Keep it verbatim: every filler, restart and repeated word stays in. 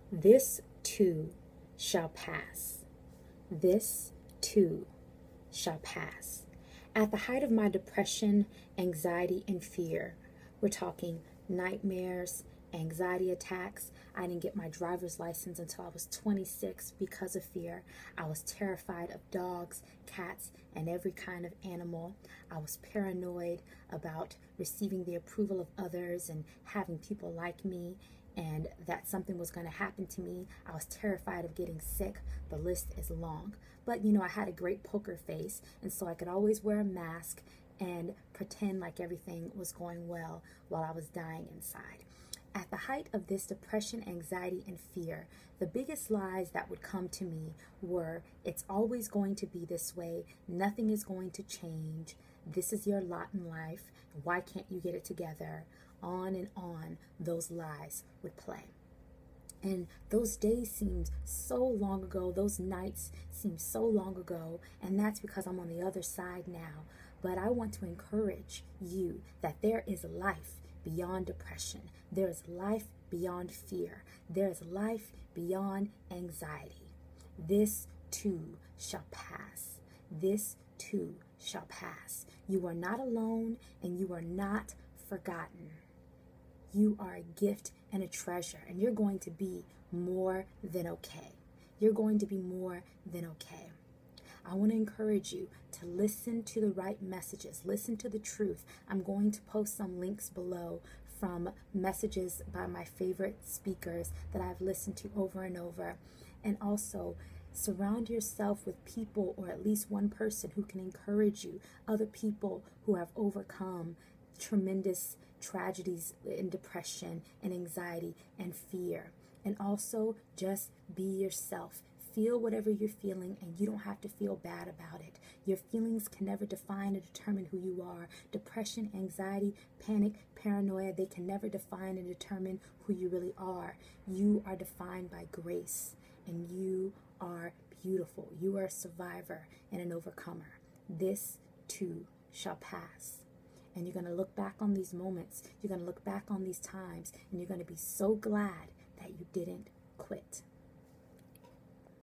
This too shall pass. This too shall pass. At the height of my depression, anxiety, and fear, we're talking nightmares, anxiety attacks. I didn't get my driver's license until I was twenty-six because of fear. I was terrified of dogs, cats, and every kind of animal. I was paranoid about receiving the approval of others and having people like me, and that something was going to happen to me. I was terrified of getting sick. The list is long. But, you know, I had a great poker face, and so I could always wear a mask and pretend like everything was going well while I was dying inside. At the height of this depression, anxiety, and fear, the biggest lies that would come to me were, it's always going to be this way, nothing is going to change, this is your lot in life, why can't you get it together? On and on those lies would play. And those days seemed so long ago, those nights seemed so long ago, and that's because I'm on the other side now. But I want to encourage you that there is life beyond depression. There is life beyond fear. There is life beyond anxiety. This too shall pass. This too shall pass. You are not alone, and you are not forgotten. You are a gift and a treasure, and you're going to be more than okay. You're going to be more than okay. I want to encourage you to listen to the right messages, listen to the truth. I'm going to post some links below from messages by my favorite speakers that I've listened to over and over. And also, surround yourself with people, or at least one person who can encourage you, other people who have overcome tremendous tragedies in depression and anxiety and fear. And also, just be yourself. Feel whatever you're feeling, and you don't have to feel bad about it. Your feelings can never define or determine who you are. Depression, anxiety, panic, paranoia, they can never define and determine who you really are. You are defined by grace, and you are beautiful. You are a survivor and an overcomer. This too shall pass. And you're going to look back on these moments. You're going to look back on these times, and you're going to be so glad that you didn't quit.